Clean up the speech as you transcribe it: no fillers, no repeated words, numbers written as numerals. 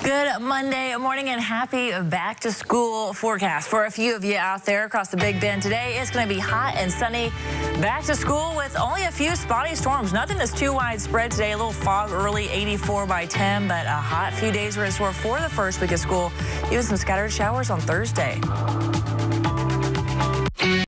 Good Monday morning and happy back to school forecast for a few of you out there across the Big Bend today. It's going to be hot and sunny back to school with only a few spotty storms. Nothing that's too widespread today. A little fog early, 84 by 10, but a hot few days are in store for the first week of school. Even some scattered showers on Thursday.